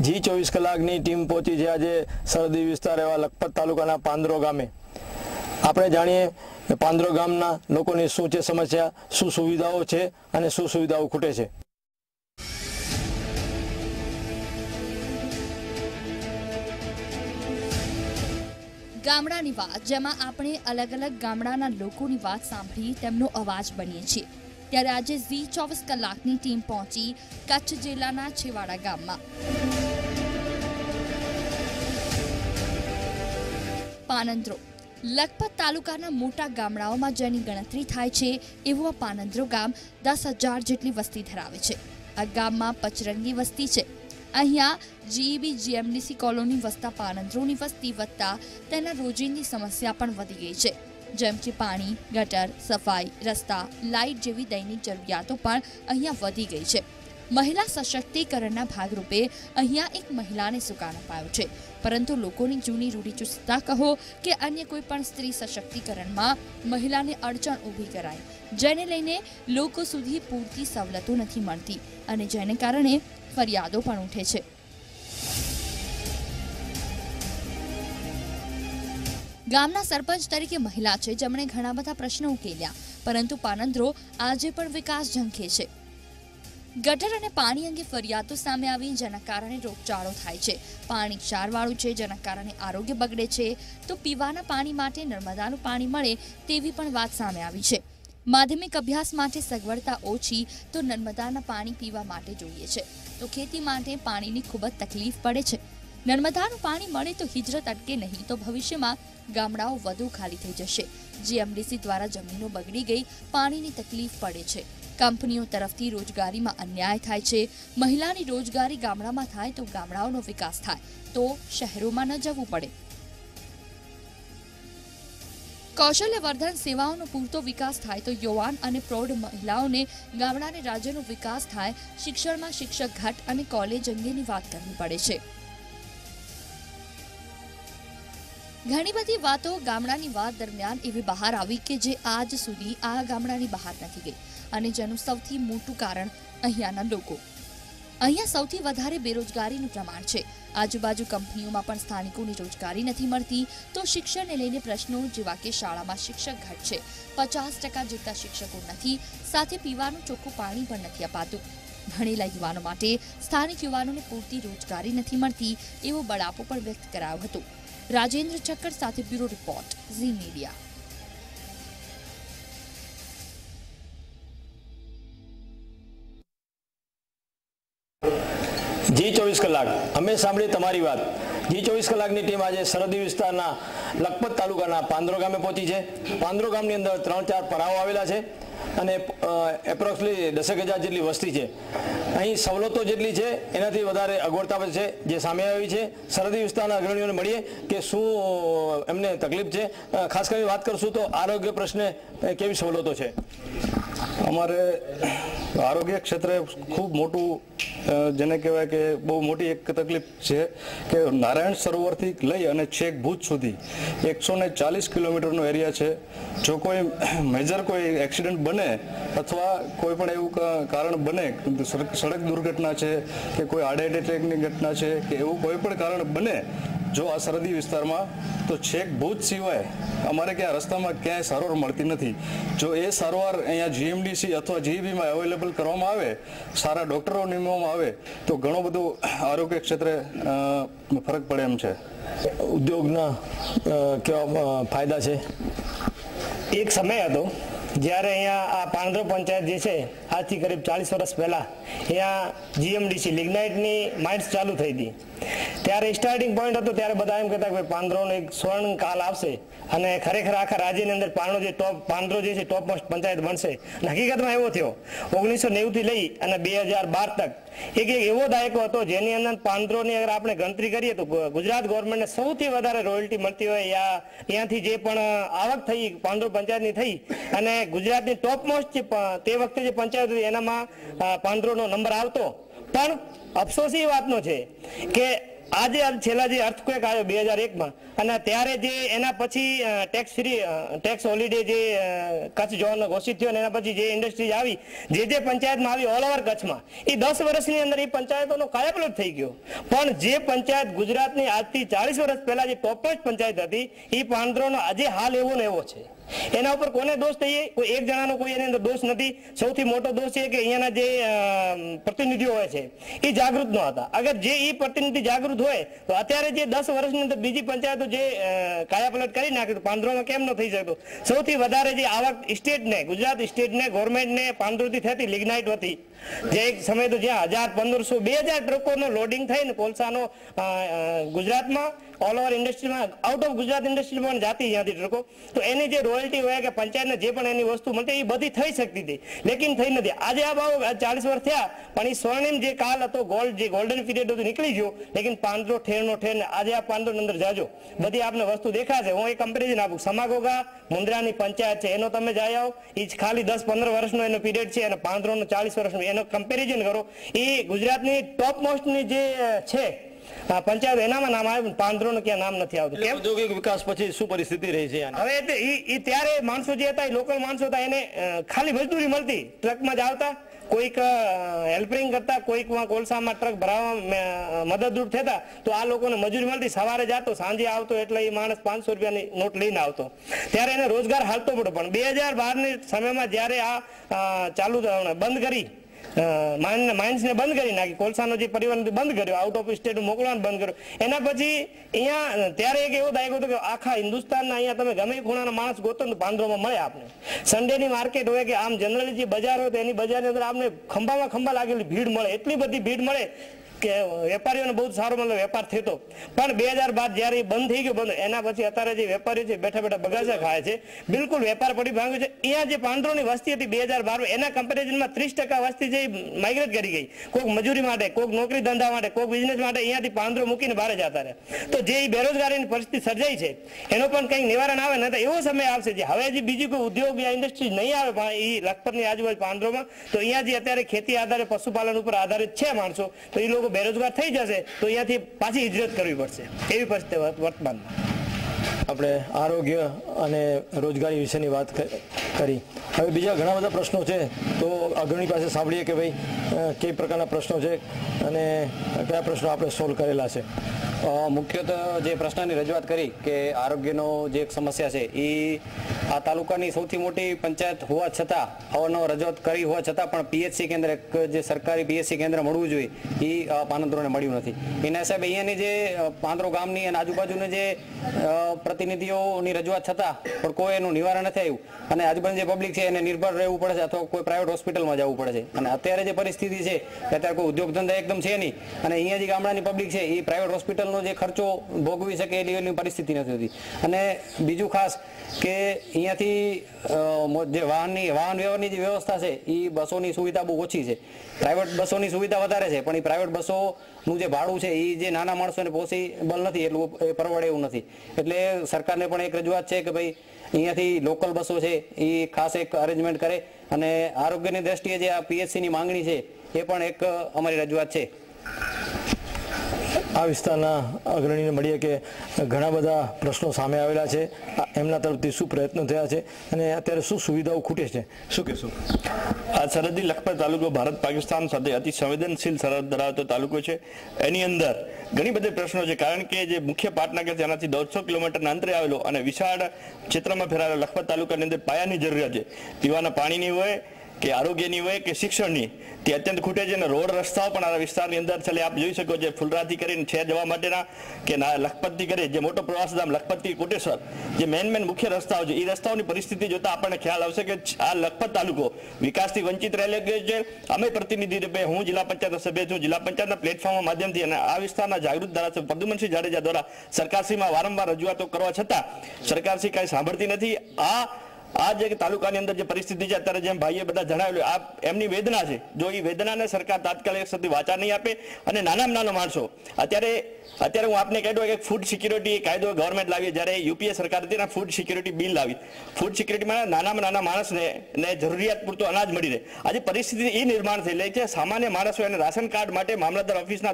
G24 કલાકની team પહોંચી છે આજે સરહદી વિસ્તાર એવા લખપત તાલુકાના પાંદરો ગામે। આપણે જાણીએ કે પાંદરો ગામના લોકોની શું છે સમસ્યા, શું સુવિધાઓ છે અને શું સુવિધાઓ ખૂટે છે। ગામડાની વાત, જેમાં આપણે અલગ અલગ ગામડાના લોકોની વાત સાંભળી તેમનો અવાજ બનીએ છીએ, ત્યારે આજે G24 કલાકની ટીમ પહોંચી કચ્છ જિલ્લાના છેવાડા ગામમાં। પાનંદ્રો લખપત તાલુકાના મોટા ગામડાઓમાં જેની ગણતરી થાય છે એવું આ પાનંદ્રો ગામ 10,000 જેટલી વસ્તી ધરાવે છે। આ ગામમાં પચરંગી વસ્તી છે। અહીંયા GEB GMDC કોલોની વસતા પાનંદ્રોની વસ્તી વધતા તેના રોજિંદી સમસ્યા પણ વધી ગઈ છે, જેમ કે પાણી, ગટર, સફાઈ, રસ્તા, લાઇટ જેવી દૈનિક જરૂરિયાતો પણ અહીંયા વધી ગઈ છે। મહિલા સશક્તિકરણના ભાગરૂપે અહીંયા એક મહિલાને સુકાન અપાયો છે, પરંતુ લોકોની જૂની રૂઢિચુસ્તતા કહો કે અન્ય કોઈ પણ સ્ત્રી સશક્તિકરણમાં મહિલાને અડચણ ઊભી કરાય, જેને લઈને લોકો સુધી પૂરતી સવલતો નથી મળતી અને જેને કારણે ફરિયાદો પણ ઉઠે છે। ગામના સરપંચ તરીકે મહિલા છે, જેમણે ઘણા બધા પ્રશ્નો ઉકેલ્યા, પરંતુ પાનંદ્રો આજે પણ વિકાસ ઝંખે છે। ગટર અને પાણી અંગે ફરિયાદો સામે આવી, જેના કારણે રોગચાળો થાય છે। પાણી ક્ષારવાળું છે, જેના કારણે આરોગ્ય બગડે છે, તો પીવાના પાણી માટે નર્મદાનું પાણી મળે તેવી પણ વાત સામે આવી છે। માધ્યમિક અભ્યાસ માટે સગવડતા ઓછી, તો નર્મદાના પાણી પીવા માટે જોઈએ છે, તો ખેતી માટે પાણીની ખૂબ જ તકલીફ પડે છે। નર્મદાનું પાણી મળે તો હિજરત અટકે નહીં, તો ભવિષ્યમાં ગામડાઓ વધુ ખાલી થઈ જશે। GMDC દ્વારા જમીનો બગડી ગઈ, પાણીની તકલીફ પડે છે। કંપનીઓ તરફથી રોજગારીમાં અન્યાય થાય છે। મહિલાની રોજગારી ગામડામાં થાય તો ગામડાઓનો વિકાસ થાય, તો શહેરોમાં ન જવું પડે। કૌશલ્યવર્ધન સેવાઓનો પૂરતો વિકાસ થાય તો યુવાન અને પ્રૌઢ મહિલાઓને ગામડા અને રાજ્યનો વિકાસ થાય। શિક્ષણમાં શિક્ષક ઘટ અને કોલેજ અંગેની વાત કરવી પડે છે। ઘણી બધી વાતો ગામડાની વાત દરમિયાન એવી બહાર આવી કે જે આજ સુધી આ ગામડાની બહાર નથી ગઈ, અને જેનું સૌથી મોટું કારણ અહીંયાના લોકો। અહીંયા સૌથી વધારે બેરોજગારીનું પ્રમાણ છે। આજુબાજુ કંપનીઓમાં પણ સ્થાનિકોની રોજગારી નથી મળતી, તો શિક્ષણને લઈને પ્રશ્નો જેવા કે શાળામાં શિક્ષક ઘટ છે, 50% જેટલા શિક્ષકો નથી, સાથે પીવાનું ચોખ્ખું પાણી પણ નથી અપાતું। ભણેલા યુવાનો માટે સ્થાનિક યુવાનોને પૂરતી રોજગારી નથી મળતી, એવો બળાપો પણ વ્યક્ત કરાયો હતો। રાજેન્દ્ર ચક્કર સાથે bureau report, Zee media. G24 કલાક અમે સાંભળી તમારી વાત। G24 કલાકની ટીમ આજે સરહદી વિસ્તારના લખપત તાલુકાના પાંદરો ગામે પહોંચી છે। પાંદરો ગામની અંદર 3-4 પરાઓ આવેલા છે અને એપ્રોક્સિમેટલી 10,000 જેટલી વસ્તી છે। અહીં સવલતો જેટલી છે એનાથી વધારે અગવડતા છે જે સામે આવી છે। સરહદી વિસ્તારના અગ્રણીઓને મળીએ કે શું એમને તકલીફ છે। ખાસ કરીને વાત કરશું તો આરોગ્ય પ્રશ્ને કેવી સવલતો છે। અમારે આરોગ્ય ક્ષેત્રે ખૂબ મોટું જેને કહેવાય કે બહુ મોટી એક તકલીફ છે કે નારાયણ સરોવરથી લઈ અને છેક ભુજ સુધી 140 કિલોમીટરનો એરિયા છે। જો કોઈ મેજર કોઈ એક્સિડન્ટ બને અથવા કોઈ પણ એવું કારણ બને, સડક દુર્ઘટના છે કે કોઈ હાર્ટ એટેકની ઘટના છે કે એવું કોઈ પણ કારણ બને જો આ સરહદી વિસ્તારમાં, તો છેક ભુજ સિવાય અમારે ક્યાં રસ્તામાં ક્યાંય સારવાર મળતી નથી। જો એ સારવાર અહીંયા GMDC અથવા GEBમાં અવેલેબલ કરવામાં આવે, સારા ડૉક્ટરો નિમવામાં આવે, તો ઘણો બધો આરોગ્ય ક્ષેત્રે ફરક પડે એમ છે। ઉદ્યોગના કેવા ફાયદા છે? એક સમય હતો જ્યારે અહીંયા આ પાંદરો પંચાયત જે છે આજથી કરીબ 40 વર્ષ પહેલાં અહીંયા GMDC લિગ્નાઇટની માઇન્સ ચાલુ થઈ હતી। ત્યારે સ્ટાર્ટિંગ પોઈન્ટ હતો, ત્યારે બધા એમ કહેતા કે પાંદરોનો એક સ્વર્ણ કાલ આવશે અને ખરેખર આખા રાજ્યની અંદર પાંદરો જે છે ટોપ મોસ્ટ પંચાયત બનશે। હકીકતમાં એવો થયો। 1990થી લઈ અને 2012 તક એક એવો દાયકો હતો જેની અંદર પાંદરોની અગર આપણે ગણતરી કરીએ તો ગુજરાત ગવર્મેન્ટને સૌથી વધારે રોયલ્ટી મળતી હોય, ત્યાંથી જે પણ આવક થઈ પાંદરો પંચાયતની થઈ, અને ગુજરાતની ટોપ મોસ્ટ તે વખતે જે પંચાયત એનામાં પાંદરોનો નંબર આવતો। પણ અફસોસ એ વાતનો છે કે આજે છેલ્લા જે અર્થક્વેક આવ્યો 2001માં અને ત્યારે જે એના પછી ટેક્સ હોલિડે જે કચ્છ ઝોન ઘોષિત થયો અને એના પછી જે ઇન્ડસ્ટ્રીઝ આવી જે પંચાયતમાં આવી ઓલ ઓવર કચ્છમાં એ 10 વર્ષની અંદર એ પંચાયતોનો કાયાપલટ થઈ ગયો. પણ જે પંચાયત ગુજરાતની આજથી 40 વર્ષ પહેલા જે ટોપ પંચાયત હતી એ પાંદરોનો આજે હાલ એવો ને એવો છે. એના ઉપર કોને દોષ થઈએ? કોઈ એક જણાનો કોઈ એની અંદર દોષ નથી. સૌથી મોટો દોષ છે કે અહીંયાના જે પ્રતિનિધિઓ હોય છે એ જાગૃત ન હતા. અગર જે એ પ્રતિનિધિ જાગૃત હોય તો અત્યારે જે 10 વર્ષની અંદર બીજી પંચાયતો જે કાયાપલટ કરી નાખ્યું પાંદરોમાં કેમ ન થઈ શકતો? સૌથી વધારે જે આવક સ્ટેટને ગુજરાત સ્ટેટને ગવર્મેન્ટને પાંદરોથી થતી લિગ્નાઇટ હતી જે એક સમય તો જ્યાં 1000 1500 2000 ટ્રકોનો લોડિંગ થઈને કોલસાનો ગુજરાતમાં ઓલ ઓવર ઇન્ડસ્ટ્રીમાં આઉટ ઓફ ગુજરાત ઇન્ડસ્ટ્રીમાં જાતી ત્યાંથી ટ્રકો તો એની જે રોયલ્ટી હોય કે પંચાયતને જે પણ એની વસ્તુ મળતી એ બધી થઈ શકતી હતી લેકિન થઈ નથી. આજે આ ભાવ 40 વર્ષ થયા પણ એ સ્વર્ણિમ જે કાલ હતો જે ગોલ્ડન પીરિયડ હતું નીકળી ગયો લેકિન પાંદરો ઠેરનો ઠેર આજે આ પાંદરો અંદર જાજો બધી આપને વસ્તુ દેખાશે. હું એક કમ્પેરિઝન આપું. સમાગોગા મુંદ્રાની પંચાયત છે એનો તમે જાય આવો એ ખાલી 10-15 વર્ષનો એનો પીરિયડ છે અને પાંદરોનો 40 વર્ષનો એનો કમ્પેરિઝન કરો એ ગુજરાતની ટોપ મોસ્ટની જે છે પંચાયત એનામાં નામ આવે પાંદરોનું ક્યાં નામ નથી આવતું. કેમ? ઔદ્યોગિક વિકાસ પછી શું પરિસ્થિતિ રહી છે? હવે એ ત્યારે માણસો જે હતા એ લોકલ માણસો હતા એને ખાલી મજદૂરી મળતી. ટ્રકમાં જ આવતા કોઈક હેલ્પિંગ કરતા કોઈકમાં કોલસામાં ટ્રક ભરાવવા મદદરૂપ થતા તો આ લોકોને મજૂરી મળતી. સવારે જતો સાંજે આવતો એટલે એ માણસ 500 રૂપિયાની નોટ લઈને આવતો ત્યારે એને રોજગાર હાલતો પડ્યો. પણ 2012ની સમયમાં જ્યારે આ ચાલુ બંધ કરી માઇન્સને બંધ કરી નાખી કોલસાનો જે પરિવહન બંધ કર્યો આઉટ ઓફ સ્ટેટ મોકલવાનું બંધ કર્યો એના પછી અહીંયા ત્યારે એક એવો દાયકો હતો કે આખા હિન્દુસ્તાનના અહીંયા તમે ગમે ખૂણાના માણસ ગોતો તો પાંદરોમાં મળે આપને. સન્ડેની માર્કેટ હોય કે આમ જનરલી જે બજાર હોય તો એની બજારની અંદર આપને ખંભામાં ખંભા લાગેલી ભીડ મળે. એટલી બધી ભીડ મળે કે વેપારીઓને બહુ સારો મતલબ વેપાર થતો. પણ 2012 જ્યારે બંધ થઈ ગયો બંધ એના પછી અત્યારે જે વેપારીઓ છે બેઠા બેઠા બગાસા ખાય છે. બિલકુલ વેપાર પડી ભાંગ્યો છે. અહીંયા જે પાંદરોની વસ્તી હતી 2012 એના કમ્પેરિઝનમાં 30% વસ્તી જે માઇગ્રેટ કરી ગઈ. કોઈક મજૂરી માટે કોઈક નોકરી ધંધા માટે કોઈક બિઝનેસ માટે અહીંયાથી પાંદરો મૂકીને બહાર જતા રહે. તો જે બેરોજગારીની પરિસ્થિતિ સર્જાઈ છે એનો પણ કંઈક નિવારણ આવે ને તો એવો સમય આવશે જે હવે જે બીજી કોઈ ઉદ્યોગ યા ઇન્ડસ્ટ્રી નહીં આવે એ લખપતની આજુબાજુ પાંદરોમાં તો અહીંયા જે અત્યારે ખેતી આધારે પશુપાલન ઉપર આધારિત છે માણસો તો એ લોકો બેરોજગાર થઈ જશે તો અહીંયાથી પાછી હિજરત કરવી પડશે એવી પરિસ્થિતિ વર્તમાનમાં. આપણે આરોગ્ય અને રોજગારી વિશેની વાત કરી. હવે બીજા ઘણા બધા પ્રશ્નો છે તો અગ્રણી પાસે સાંભળીએ કે ભાઈ કઈ પ્રકારના પ્રશ્નો છે અને કયા પ્રશ્નો આપણે સોલ્વ કરેલા છે. મુખ્યત્વે જે પ્રશ્નની રજૂઆત કરી કે આરોગ્યનો જે એક સમસ્યા છે એ આ તાલુકાની સૌથી મોટી પંચાયત હોવા છતાં અવારનવાર રજૂઆત કરી હોવા છતાં પણ પીએચસી કેન્દ્ર જે સરકારી પીએચસી કેન્દ્ર મળવું જોઈએ એ પાનંદરોને મળ્યું નથી. એના હિસાબે અહીંયાની જે પાંદરો ગામની અને આજુબાજુની જે પ્રતિનિધિઓની રજૂઆત છતાં પણ કોઈ એનું નિવારણ નથી આવ્યું અને આજુબાજુ જે પબ્લિક છે એને નિર્ભર રહેવું પડે છે અથવા કોઈ પ્રાઇવેટ હોસ્પિટલમાં જવું પડે છે. અને અત્યારે જે પરિસ્થિતિ છે અત્યારે કોઈ ઉદ્યોગ ધંધા એકદમ છે નહીં અને અહીંયા જે ગામડાની પબ્લિક છે એ પ્રાઇવેટ હોસ્પિટલનો જે ખર્ચો ભોગવી શકે એ લેવલની પરિસ્થિતિ નથી હોતી. અને બીજું ખાસ કે અહીંયાથી જે વાહન વ્યવહારની જે વ્યવસ્થા છે એ બસોની સુવિધા બહુ ઓછી છે. પ્રાઇવેટ બસોની સુવિધા વધારે છે પણ એ પ્રાઇવેટ બસોનું જે ભાડું છે એ જે નાના માણસોને પોસિબલ નથી એટલું એ પરવડે એવું નથી. એટલે સરકારને પણ એક રજૂઆત છે કે ભાઈ અહીંયાથી લોકલ બસો છે એ ખાસ એક અરેન્જમેન્ટ કરે અને આરોગ્યની દ્રષ્ટિએ જે આ પીએચસીની માંગણી છે એ પણ એક અમારી રજૂઆત છે. આ વિસ્તારના અગ્રણીને મળીએ કે ઘણા બધા પ્રશ્નો સામે આવેલા છે એમના તરફથી શું પ્રયત્નો થયા છે અને અત્યારે શું સુવિધાઓ ખૂટે છે શું કહેશું? આ સરહદી લખપત તાલુકો ભારત પાકિસ્તાન સાથે અતિ સંવેદનશીલ સરહદ ધરાવતો તાલુકો છે. એની અંદર ઘણી બધી પ્રશ્નો છે કારણ કે જે મુખ્ય પાટનગર છે એનાથી 150 કિલોમીટરના અંતરે આવેલો અને વિશાળ ક્ષેત્રમાં ફેલાયેલો લખપત તાલુકાની અંદર પાયાની જરૂરિયાત છે. પીવાના પાણીની હોય કે આરોગ્યની હોય કે શિક્ષણની તે અત્યંત ખૂટે છે અને રોડ રસ્તાઓ પણ આ વિસ્તારની અંદર છે. આપ જોઈ શકો છો ફુલરાથી કરીને છે જવા માટેના કે લખપતથી કરી જે મોટો પ્રવાસધામ લખપતથી કોટેશ્વર જે મેન મુખ્ય રસ્તાઓ છે એ રસ્તાઓની પરિસ્થિતિ જોતા આપણને ખ્યાલ આવશે કે આ લખપત તાલુકો વિકાસથી વંચિત રહેલો છે. અમે પ્રતિનિધિ રૂપે હું જિલ્લા પંચાયત સભ્ય છું. જિલ્લા પંચાયતના પ્લેટફોર્મ માધ્યમથી અને આ વિસ્તારના જાગૃત ધારાસભ્ય પ્રદ્યુમનસિંહ જાડેજા દ્વારા સરકારશ્રીમાં વારંવાર રજૂઆતો કરવા છતાં સરકારશ્રી કાંઈ સાંભળતી નથી. આ આ જે તાલુકાની અંદર જે પરિસ્થિતિ છે અત્યારે જેમ ભાઈએ બધા જણાવેલું આ એમની વેદના છે. જો એ વેદનાને સરકાર તાત્કાલિક સુધી વાચા નહીં આપે અને નાનામાં નાનો માણસો અત્યારે હું આપને કહી દઉં કે ફૂડ સિક્યુરિટી કાયદો ગવર્મેન્ટ લાવી, જ્યારે યુપીએ સરકાર હતી ને ફૂડ સિક્યુરિટી બિલ લાવી. ફૂડ સિક્યુરિટીમાં નાનામાં નાના માણસને જરૂરિયાત પૂરતું અનાજ મળી રહે. આજે પરિસ્થિતિ એ નિર્માણ થઈ રહી છે સામાન્ય માણસો એને રાશન કાર્ડ માટે મામલતદાર ઓફિસના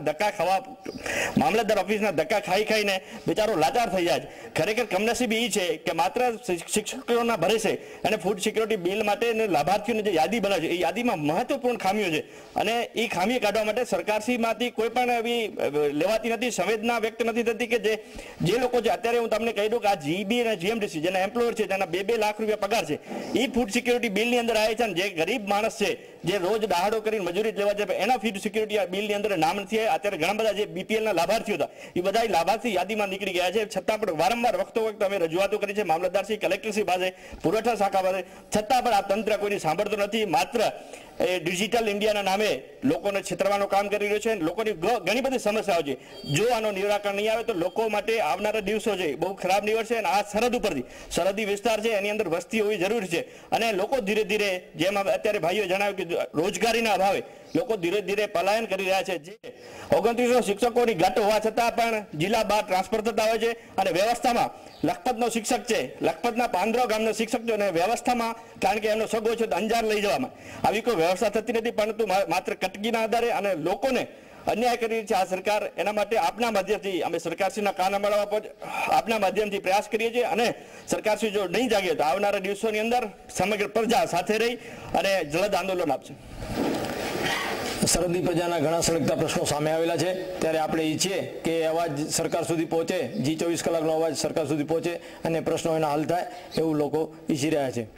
ધક્કા ખાઈને બિચારો લાચાર થઈ જાય. ખરેખર કમનસીબી એ છે કે માત્ર શિક્ષકોના ભરેસે અને ફૂડ સિક્યુરિટી બિલ માટે લાભાર્થીઓની જે યાદી બનાવે છે એ યાદીમાં મહત્વપૂર્ણ ખામીઓ છે અને એ ખામી કાઢવા માટે સરકારશ્રીમાંથી કોઈ પણ એવી લેવાતી નથી, સંવેદના વ્યક્ત નથી થતી કે જે લોકો છે. અત્યારે હું તમને કહી દઉં કે આ જીબી અને જીએમડીસી જેના એમ્પ્લોયર છે જેના 2-2 લાખ રૂપિયા પગાર છે એ ફૂડ સિક્યુરિટી બિલની અંદર આવે છે અને જે ગરીબ માણસ છે જે રોજ દહાડો કરીને મજૂરી લેવા જાય એના ફૂડ સિક્યુરિટી બિલની અંદર નામ નથી. અત્યારે ઘણા બધા જે બીપીએલના લાભાર્થીઓ હતા એ બધા લાભાર્થી યાદીમાં નીકળી ગયા છે. છતાં પણ વારંવાર વખતો અમે રજૂઆતો કરી છે મામલતદારશ્રી, કલેક્ટરશ્રી પાસે, પુરવઠા શાખા પાસે, છતાં પણ આ તંત્ર કોઈની સાંભળતું નથી. માત્ર ડિજિટલ ઇન્ડિયાના નામે લોકોને છેતરવાનું કામ કરી રહ્યો છે. લોકોની ઘણી બધી સમસ્યાઓ છે. જો આનો નિરાકરણ નહીં આવે તો લોકો માટે આવનારા દિવસો છે બહુ ખરાબ નીવડશે અને આ સરહદ ઉપરથી સરહદી વિસ્તાર છે એની અંદર વસ્તી હોવી જરૂરી છે અને લોકો ધીરે ધીરે જેમ અત્યારે ભાઈઓ જણાવ્યું કે રોજગારીના અભાવે લોકો ધીરે ધીરે પલાયન કરી રહ્યા છે. જે 2900 શિક્ષકોની ઘટ હોવા છતાં પણ જિલ્લા બહાર ટ્રાન્સફર થતા હોય છે અને વ્યવસ્થામાં લખપતનો શિક્ષક છે, લખપતના પાંદરો ગામનો શિક્ષક છે અને વ્યવસ્થામાં કારણ કે એમનો સગો છે તો અંજાર લઈ જવામાં આવી કોઈ વ્યવસ્થા થતી નથી, પરંતુ માત્ર કટકીના આધારે અને લોકોને અન્યાય કરી રહી છે આ સરકાર. એના માટે આપના માધ્યમથી અમે સરકારશ્રીના કાન મળવા આપના માધ્યમથી પ્રયાસ કરીએ છીએ અને સરકારશ્રી જો નહીં જાગે તો આવનારા દિવસોની અંદર સમગ્ર પ્રજા સાથે રહી અને જલદ આંદોલન આપશે. સરહદી પ્રજાના ઘણા સળગતા પ્રશ્નો સામે આવેલા છે ત્યારે આપણે ઈચ્છીએ કે અવાજ સરકાર સુધી પહોંચે, G24 કલાકનો અવાજ સરકાર સુધી પહોંચે અને પ્રશ્નો એના હલ થાય એવું લોકો ઈચ્છી રહ્યા છે.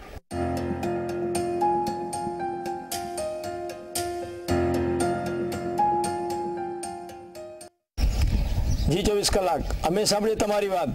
G24 કલાક અમે સાંભળી તમારી વાત.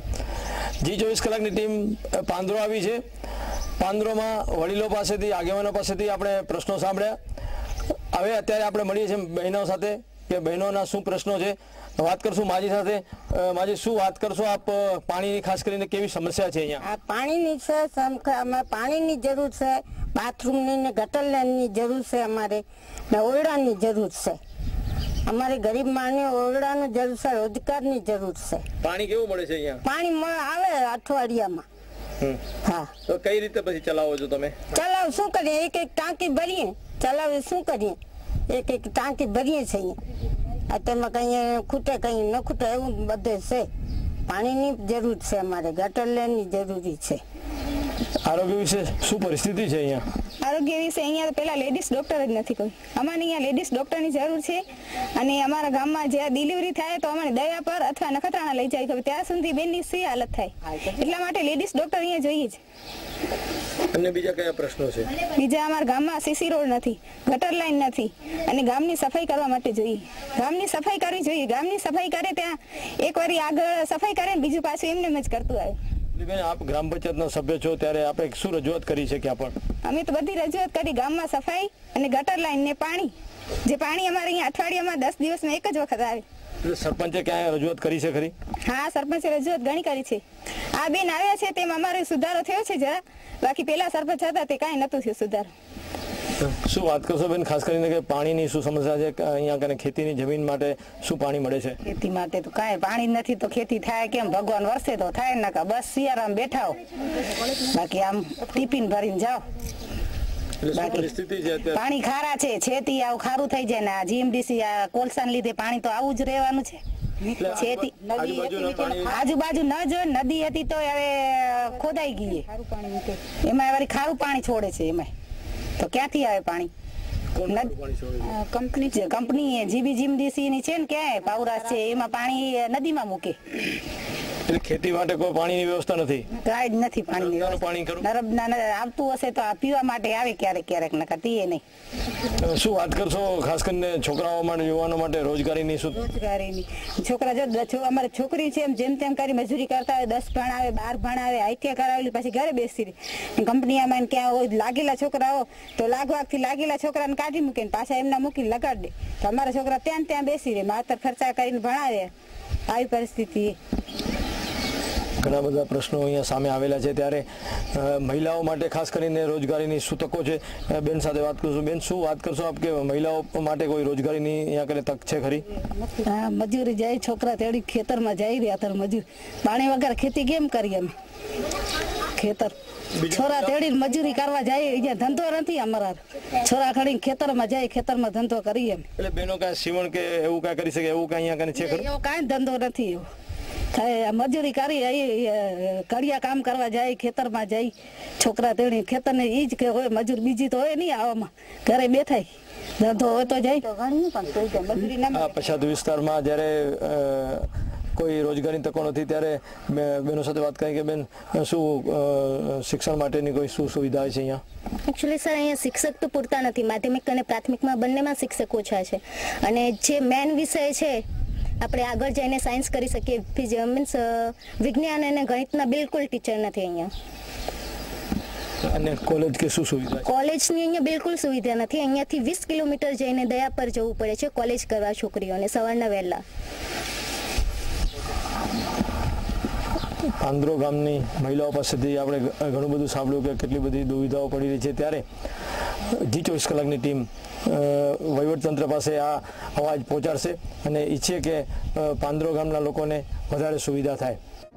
G24 કલાકની ટીમ પાંદરો આવી છે. પાંદરોમાં વડીલો પાસેથી, આગેવાનો પાસેથી આપણે પ્રશ્નો સાંભળ્યા. હવે અત્યારે આપણે મળીએ છીએ બહેનો સાથે કે બહેનોના શું પ્રશ્નો છે, વાત કરશું માજી સાથે. માજી, શું વાત કરશો આપ? પાણીની ખાસ કરીને કેવી સમસ્યા છે અહીંયા? પાણીની છે, પાણીની જરૂર છે, બાથરૂમની ને ગટર લાઈનની જરૂર છે, અમારે ને ઓરડાની જરૂર છે. અમારે ગરીબ માણસને ઓરડાની જરૂર છે, રોજગારની જરૂર છે. પાણી કેવું મળે છે અહીંયા? પાણી આવે અઠવાડિયામાં. હા, તો કઈ રીતે પછી ચલાવો છો તમે? ચલાવ શું કરીએ, એક ટાંકી ભરીએ, ચલાવે શું કરીએ, એક ટાંકી ભરીએ છીએ. તેમાં કઈ ખૂટે કઈ ન ખૂટે એવું બધું છે. પાણીની જરૂર છે, અમારે ગટર લાઈનની જરૂરી છે. આરોગ્ય વિશે શું પરિસ્થિતિ છે અહીંયા? આરોગ્ય વિશે અહીંયા પેલા લેડીઝ ડોક્ટર જ નથી કોઈ. અમારે અહીંયા લેડીઝ ડોક્ટરની જરૂર છે અને અમારા ગામમાં જ્યાં ડિલિવરી થાય તો અમારે દયા પર અથવા નખત્રાણા લઈ જાય ખબર ત્યાં સુધી બેનની સી હાલત થાય. એટલા માટે લેડીઝ ડોક્ટર અહીંયા જોઈએ છે. અને બીજા કયા પ્રશ્નો છે? બીજા અમારા ગામમાં સીસી રોડ નથી, ગટર લાઈન નથી અને ગામની સફાઈ કરવા માટે જોઈએ. ગામની સફાઈ કરવી જોઈએ. ગામની સફાઈ કરે ત્યાં એક વાર આગળ સફાઈ કરે ને બીજું પાછું એમને જ કરતું આવે. આપ ગ્રામ પંચાયતના સભ્ય છો ત્યારે આપણે શું રજૂઆત કરી છે? ક્યાં પણ અમે તો બધી રજૂઆત કરી. ગામમાં સફાઈ અને ગટર લાઈન ને પાણી, જે પાણી અમારે અહીંયા અઠવાડિયામાં 10 દિવસમાં એક જ વખત આવે. સરપંચે ક્યાંય રજૂઆત કરી છે ખરી? હા, સરપંચે રજૂઆત ઘણી કરી છે. આ બેન આવ્યા છે તેમાં અમારે સુધારો થયો છે જરા, બાકી પેલા સરપંચ હતા તે કાંઈ નતું થયું સુધારો. શું વાત કરશો બેન, ખાસ કરીને કે પાણીની શું સમસ્યા છે અહીંયા કને? ખેતીની જમીન માટે શું પાણી મળે છે? ખેતી માટે તો કાંઈ પાણી નથી તો ખેતી થાય કેમ? ભગવાન વરસે તો થાય ને, બસ શિયાળામાં બેઠા હો, બાકી આમ ટિફિન ભરીને જાઓ. પાણી ખારા છે, છેતી આવું ખારું થઈ જાય ને આ જીએમડીસી આ કોલસાને લીધે પાણી તો આવું જ રહેવાનું છે. આજુબાજુ ન જો નદી હતી તો હવે ખોદાઈ ગઈ, એમાં વળી ખારું પાણી છોડે છે. એમાં તો ક્યાંથી આવે પાણી? કંપની જીબીજીએમડીસી ની છે ને, ક્યાંય પાવરાસ છે એમાં પાણી નદીમાં મૂકે. ખેતી માટે કોઈ પાણીની વ્યવસ્થા નથી? કાંઈ જ નથી પાણીની વ્યવસ્થા. નર્મદા આવતું હશે તો પીવા માટે આવે ક્યારેક ક્યારેક, નકર પીએ નહીં. શું વાત કરશો ખાસ કરીને છોકરાઓ માટે, યુવાનો માટે રોજગારીની? શું રોજગારીની? છોકરા જો અમારે છોકરી છે એમ જેમ તેમ કરી મજૂરી કરતા હોય, 10 ભણાવે, 12 ભણાવે, આઈટીઆઈ કરાવેલી પછી ઘરે બેસી રહી. કંપનીમાં ક્યાં હોય લાગેલા છોકરાઓ તો લાગવાથી લાગેલા છોકરાને કાઢી મૂકે ને પાછા એમના મૂકીને લગાડી દે. તો અમારા છોકરા ત્યાં બેસી રહે, માતર ખર્ચા કરીને ભણાવે. આવી પરિસ્થિતિ. ઘણા બધા પ્રશ્નો અહીંયા સામે આવેલા છે, ત્યારે મહિલાઓ માટે ખાસ કરીને રોજગારીની શું તકો છે, બેન સાથે વાત કરશું. બેન, શું વાત કરશો આપ કે મહિલાઓ માટે કોઈ રોજગારીની અહીંયા કને તક છે ખરી? હા, મજૂરી જાય, છોકરા તેડી ખેતરમાં જઈ રહ્યા હતા મજૂર. પાણી વગર ખેતી કેમ કરીએ અમે? ખેતર છોરા તેડી મજૂરી કરવા જાય, અહીંયા ધંધો નથી અમારા. છોરા ખડીને ખેતરમાં જાય, ખેતરમાં ધંધો કરીએ અમે. એટલે બેનો કાંઈ સીવણ કે એવું કાંઈ કરી શકે એવું કાંઈ અહીંયા કને છે ખરું? એવો કાંઈ ધંધો નથી. એવો થાય મજૂરી કરી કડિયા કામ કરવા જાય, ખેતરમાં જાય, છોકરા તેડી ખેતરને એ જ કે હોય મજૂર, બીજી તો હોય નહીં. આવામાં ઘરે બેઠાય, ધંધો હોય તો જાય. પછાત વિસ્તારમાં જ્યારે કોઈ રોજગારી તકો નથી ત્યારે બેનો સાથે વાત કરી કે બેન શું શિક્ષણ માટેની કોઈ શું સુવિધા છે અહીંયા? એકચ્યુઅલી સર, અહીંયા શિક્ષક તો પૂરતા નથી. માધ્યમિક અને પ્રાથમિકમાં બંનેમાં શિક્ષક ઓછા છે. અને જે મેન વિષય છે આપણે આગળ જઈને સાયન્સ કરી શકીએ, મીન્સ વિજ્ઞાન અને ગણિતના બિલકુલ ટીચર નથી અહીંયા. અને કોલેજ કે શું સુવિધા? કોલેજની અહીંયા બિલકુલ સુવિધા નથી. અહીંયાથી 20 કિલોમીટર જઈને દયા પર જવું પડે છે કોલેજ કરવા છોકરીઓને સવારના વહેલા. પાંદરો ગામની મહિલાઓ પાસેથી આપણે ઘણું બધું સાંભળ્યું કે કેટલી બધી દુવિધાઓ પડી રહી છે, ત્યારે G24 કલાકની ટીમ વહીવટતંત્ર પાસે આ અવાજ પહોંચાડશે અને ઈચ્છે કે પાંદરો ગામના લોકોને વધારે સુવિધા થાય.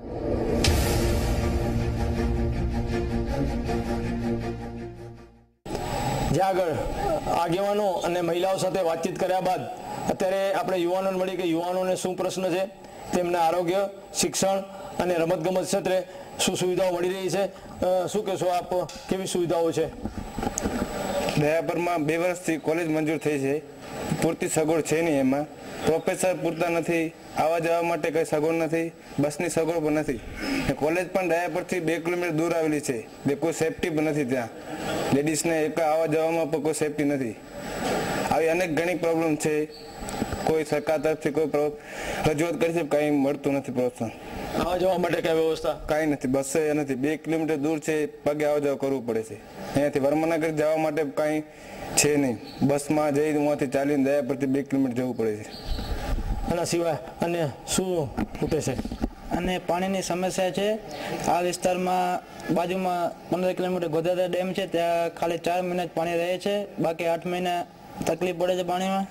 જ્યાં આગળ આગેવાનો અને મહિલાઓ સાથે વાતચીત કર્યા બાદ અત્યારે આપણે યુવાનોને મળી કે યુવાનોને શું પ્રશ્ન છે, તેમના આરોગ્ય, શિક્ષણ અને રમતગમત ક્ષેત્રે શું સુવિધાઓ મળી રહી છે. શું કહેશો આપ, કેવી સુવિધાઓ છે? દયાપરમાં 2 વર્ષથી કોલેજ મંજૂર થઈ છે, પૂરતી સગવડ છે નહીં. એમાં પ્રોફેસર પૂરતા નથી, આવવા જવા માટે કંઈ સગવડ નથી, બસની સગવડ પણ નથી. કોલેજ પણ દયાપરથી 2 કિલોમીટર દૂર આવેલી છે, કોઈ સેફટી પણ નથી. ત્યાં લેડીઝને એક આવવા જવામાં પણ કોઈ સેફટી નથી. આવી અનેક ઘણી પ્રોબ્લેમ છે. કોઈ સરકાર તરફથી કોઈ રજૂઆત કરી છે, કંઈ મળતું નથી પ્રોત્સાહન. આવવા જવા માટે કઈ વ્યવસ્થા? કાંઈ નથી, બસ નથી. 2 કિલોમીટર દૂર છે, પગે આવવા જવા કરવું પડે છે. અહીંયાથી વર્માનગર જવા માટે કાંઈ છે નહીં. બસમાં જઈ ત્યાંથી ચાલીને દયા પરથી 2 કિલોમીટર જવું પડે છે. આના સિવાય અને શું ખૂટે છે? અને પાણીની સમસ્યા છે. આ વિસ્તારમાં બાજુમાં 15 કિલોમીટર ગોધાધર ડેમ છે, ત્યાં ખાલી 4 મહિના જ પાણી રહે છે, બાકી 8 મહિના તકલીફ પડે છે પાણીમાં.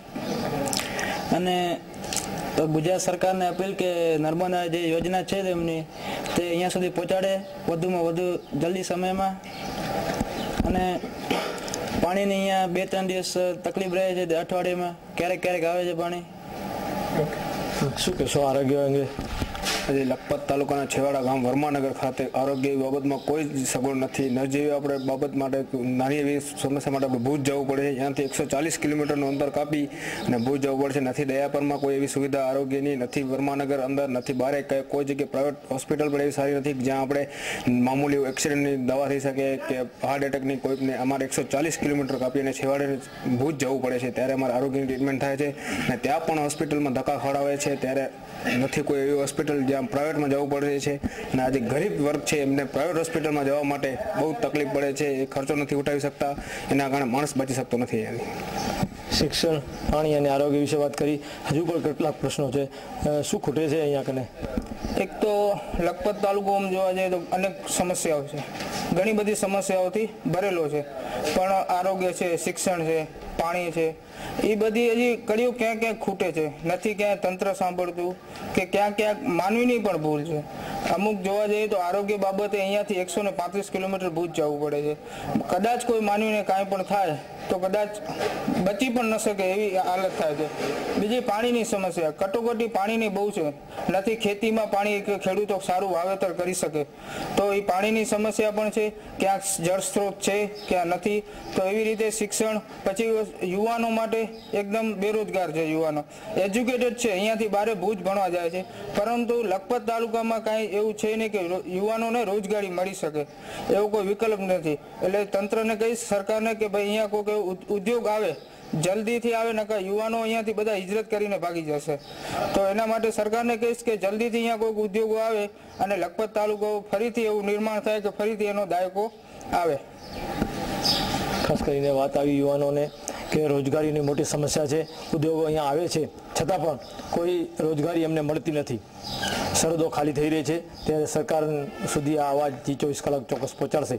અને તો ગુજરાત સરકારને અપીલ કે નર્મદા જે યોજના છે તેમની તે અહીંયા સુધી પહોંચાડે વધુમાં વધુ જલ્દી સમયમાં. અને પાણીની અહીંયા 2-3 દિવસ તકલીફ રહે છે, અઠવાડિયામાં ક્યારેક ક્યારેક આવે છે પાણી. શું કહેશો આરોગ્ય અંગે? આજે લખપત તાલુકાના છેવાડા ગામ વર્માનગર ખાતે આરોગ્ય બાબતમાં કોઈ જ સગવડ નથી. ન જેવી આપણે બાબત માટે નાની એવી સમસ્યા માટે આપણે ભુજ જવું પડે છે. ત્યાંથી 140 કિલોમીટરનું અંતર કાપી અને ભુજ જવું પડે છે. નથી દયાપરમાં કોઈ એવી સુવિધા આરોગ્યની, નથી વર્માનગર અંદર, નથી બહાર કોઈ જગ્યાએ પ્રાઇવેટ હોસ્પિટલ પણ એવી સારી નથી જ્યાં આપણે મામૂલી એક્સિડન્ટની દવા થઈ શકે કે હાર્ટ એટેકની કોઈને. અમારે 140 કિલોમીટર કાપી અને છેવાડે ભુજ જવું પડે છે, ત્યારે અમારે આરોગ્યની ટ્રીટમેન્ટ થાય છે. અને ત્યાં પણ હોસ્પિટલમાં ધક્કા ખવડાવે છે, ત્યારે નથી કોઈ એવી હોસ્પિટલ જ્યાં પ્રાઇવેટમાં જવું પડે છે. અને આજે ગરીબ વર્ગ છે એમને પ્રાઇવેટ હોસ્પિટલમાં જવા માટે બહુ તકલીફ પડે છે, એ ખર્ચો નથી ઉઠાવી શકતા, એના કારણે માણસ બચી શકતો નથી. શિક્ષણ, પાણી અને આરોગ્ય વિશે વાત કરી, હજુ પણ કેટલાક પ્રશ્નો છે. શું ખૂટે છે અહીંયા કને? એક તો લખપત તાલુકો જોવા જઈએ તો અનેક સમસ્યાઓ છે, ઘણી બધી સમસ્યાઓથી ભરેલો છે. પણ આરોગ્ય છે, શિક્ષણ છે, પાણી છે, એ બધી હજી કડીઓ ક્યાંક ક્યાંક ખૂટે છે. નથી ક્યાંય તંત્ર સાંભળતું કે ક્યાંક ક્યાંક માનવીની પણ ભૂલ છે. અમુક જોવા જઈએ તો આરોગ્ય બાબતે અહીંયાથી 135 કિલોમીટર ભુજ જવું પડે છે. કદાચ કોઈ માનવીને કાંઈ પણ થાય તો કદાચ બચી પણ ન શકે એવી હાલત થાય છે. બીજી પાણીની સમસ્યા, કટોકટી પાણીની બહુ છે. નથી ખેતીમાં પાણી ખેડૂતો સારું વાવેતર કરી શકે, તો એ પાણીની સમસ્યા પણ છે. ક્યાંક જળ સ્ત્રોત છે, ક્યાં નથી. તો એવી રીતે શિક્ષણ, પછી યુવાનો માટે એકદમ બેરોજગાર છે. યુવાનો એજ્યુકેટેડ છે, અહીંયાથી બારે ભુજ ભણવા જાય છે, પરંતુ લખપત તાલુકામાં કાંઈ એવું છે નહીં કે યુવાનોને રોજગારી મળી શકે, એવો કોઈ વિકલ્પ નથી. એટલે તંત્રને કહીશ, સરકારને, કે ભાઈ અહીંયા કોઈ ઉદ્યોગ આવે, જલ્દીથી આવે, નકર યુવાનો અહીંયાથી બધા હિજરત કરીને ભાગી જશે. તો એના માટે સરકારને કહીશ કે જલ્દીથી અહીંયા કોઈક ઉદ્યોગો આવે અને લખપત તાલુકો ફરીથી એવું નિર્માણ થાય કે ફરીથી એનો દાયકો આવે. ખાસ કરીને વાત આવી યુવાનોને કે રોજગારીની મોટી સમસ્યા છે. ઉદ્યોગો અહીંયા આવે છે છતાં પણ કોઈ રોજગારી એમને મળતી નથી. સરહદો ખાલી થઈ રહી છે ત્યારે સરકાર સુધી આ અવાજ G24 કલાક ચોક્કસ પહોંચાડશે.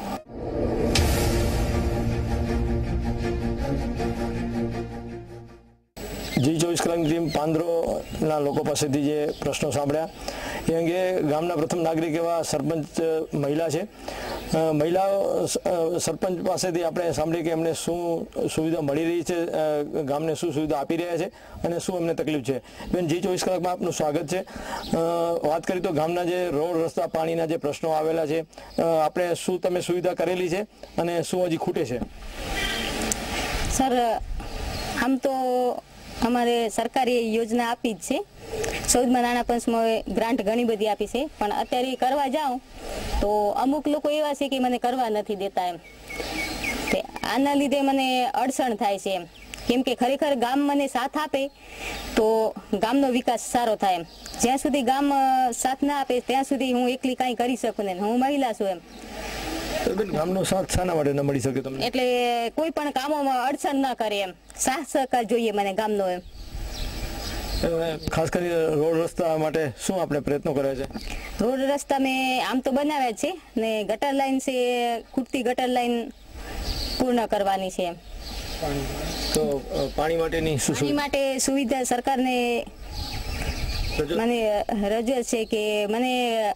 G24 કલાકની ટીમ પાંદરોના લોકો પાસેથી જે પ્રશ્નો સાંભળ્યા એ અંગે ગામના પ્રથમ નાગરિક એવા સરપંચ મહિલા છે. મહિલાઓ સરપંચ પાસેથી આપણે સાંભળીએ કે એમને શું સુવિધા મળી રહી છે, ગામને શું સુવિધા આપી રહ્યા છે અને શું એમને તકલીફ છે. બેન, G24 કલાકમાં આપનું સ્વાગત છે. વાત કરીએ તો ગામના જે રોડ રસ્તા પાણીના જે પ્રશ્નો આવેલા છે, આપણે શું તમે સુવિધા કરેલી છે અને શું હજી ખૂટે છે? સર, આમ તો અમારે સરકારી યોજના આપી જ છે. 14મા નાણાં પંચમાં ગ્રાન્ટ ઘણી બધી આપી છે, પણ અત્યારે કરવા જાઉં તો અમુક લોકો એવા છે કે મને કરવા નથી દેતા એમ. તે આના લીધે મને અડચણ થાય છે એમ. કેમ કે ખરેખર ગામ મને સાથ આપે તો ગામનો વિકાસ સારો થાય એમ. જ્યાં સુધી ગામ સાથ ના આપે ત્યાં સુધી હું એકલી કાંઈ કરી શકું ને. હું મહિલા છું એમ. ગામનો સાથ શાના માટે ન મળી શકે તમને? એટલે કોઈ પણ કામોમાં અડચણ ન કરે એમ. સાથ સહકાર જોઈએ મને ગામનો એમ. ખાસ કરીને રોડ રસ્તા માટે શું આપણે પ્રયત્નો કર્યા છે? રોડ રસ્તા મેં આમ તો બનાવ્યા છે ને ગટર લાઈન છે, ખૂટતી ગટર લાઈન પૂર્ણ કરવાની છે. તો પાણી માટેની પાણી માટે સુવિધા સરકારને મને રજૂઆત છે કે મને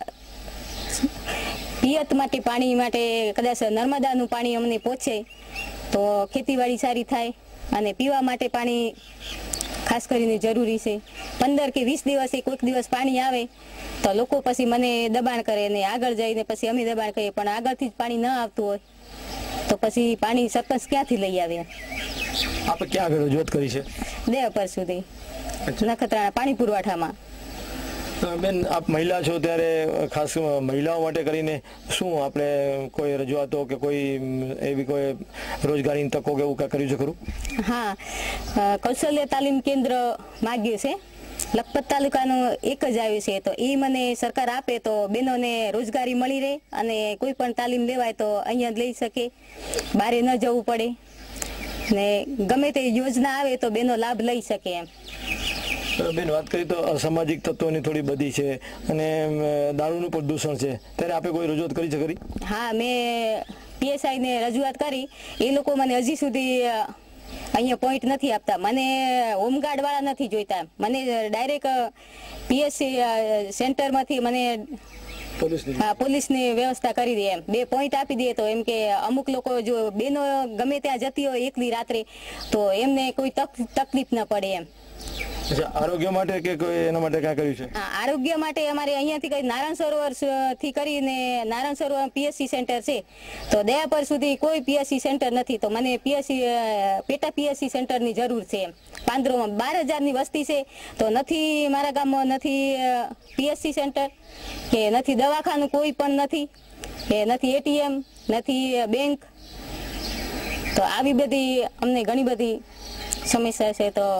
પિયત માટે પાણી માટે કદાચ નર્મદાનું પાણી અમને પહોંચે તો ખેતીવાડી સારી થાય. અને પીવા માટે પાણી ખાસ કરીને જરૂરી છે. 15 કે 20 દિવસે કોઈક દિવસ પાણી આવે તો લોકો પછી મને દબાણ કરે ને આગળ જઈને પછી અમે દબાણ કરીએ, પણ આગળથી જ પાણી ન આવતું હોય તો પછી પાણી સરપંચ ક્યાંથી લઈ આવે? આપણે ક્યાં આગળ રજૂઆત કરી છે? દેવપર સુધી નખત્રાણા પાણી પુરવઠામાં. બેન, આપ મહિલા છો ત્યારે ખાસ મહિલાઓ માટે કરીને શું આપણે કોઈ રજૂઆતો કે કોઈ એવી કોઈ રોજગારીની તકો કે એવું કાંઈ કર્યું છે ખરું? હા, કૌશલ્ય તાલીમ કેન્દ્ર માગ્યું છે. લખપત તાલુકાનું એક જ આવ્યું છે. તો એ મને સરકાર આપે તો બહેનોને રોજગારી મળી રહે અને કોઈ પણ તાલીમ લેવાય તો અહીંયા જ લઈ શકે, બહાર ન જવું પડે ને ગમે તે યોજના આવે તો બહેનો લાભ લઈ શકે એમ. બેન, વાત કરી તો અસામાજિક તત્વોની થોડી બધી છે અને દારૂનું પણ દૂષણ છે, ત્યારે આપણે કોઈ રજૂઆત કરી છે ખરી? હા, મેં PSI ને રજૂઆત કરી. એ લોકો મને હજી સુધી અહીંયા પોઈન્ટ નથી આપતા. મને હોમગાર્ડ વાળા નથી જોઈતા. મને ડાયરેક્ટ PSC સેન્ટરમાંથી મને પોલીસની વ્યવસ્થા કરી દે એમ. 2 પોઈન્ટ આપી દે તો એમ કે અમુક લોકો જો બેનો ગમે ત્યાં જતી હોય એકલી રાત્રે તો એમને કોઈ તકલીફ ન પડે એમ. આરોગ્ય માટે કે કોઈ એના માટે કાંઈ કર્યું છે? આરોગ્ય માટે અમારે અહીંયાથી કઈ નારાયણ સરોવર થી કરીને નારાયણ સરોવર PSC સેન્ટર છે તો દયાપર સુધી કોઈ PSC સેન્ટર નથી. તો મને પેટા PSC સેન્ટરની જરૂર છે એમ. પાંદરોમાં 12,000ની વસ્તી છે તો નથી મારા ગામમાં નથી PSC સેન્ટર કે નથી દવાખાનું કોઈ પણ નથી કે નથી ATM નથી બેંક. તો આવી બધી અમને ઘણી બધી સમસ્યા છે તો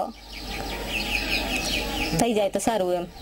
થઈ જાય તો સારું એમ.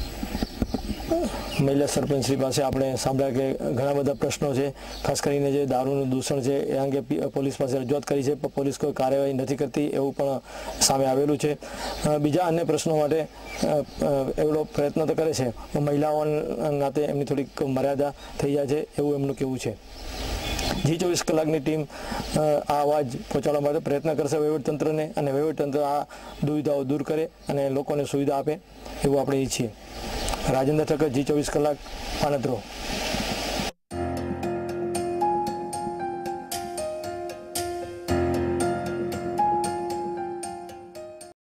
મહિલા સરપંચશ્રી પાસે આપણે સાંભળ્યા કે ઘણા બધા પ્રશ્નો છે. ખાસ કરીને જે દારૂનું દૂષણ છે એ અંગે પોલીસ પાસે રજૂઆત કરી છે પણ પોલીસ કોઈ કાર્યવાહી નથી કરતી એવું પણ સામે આવેલું છે. બીજા અન્ય પ્રશ્નો માટે એવડો પ્રયત્ન તો કરે છે, મહિલાઓના નાતે એમની થોડીક મર્યાદા થઈ જાય છે એવું એમનું કહેવું છે. G24 કલાકની ટીમ આ અવાજ પહોંચાડવા માટે પ્રયત્ન કરશે વહીવટતંત્રને અને વહીવટતંત્ર આ દુવિધાઓ દૂર કરે અને લોકોને સુવિધા આપે એવું આપણે ઈચ્છીએ. રાજેન્દ્ર ઠક્કર, G24 કલાક, પાનદ્રો.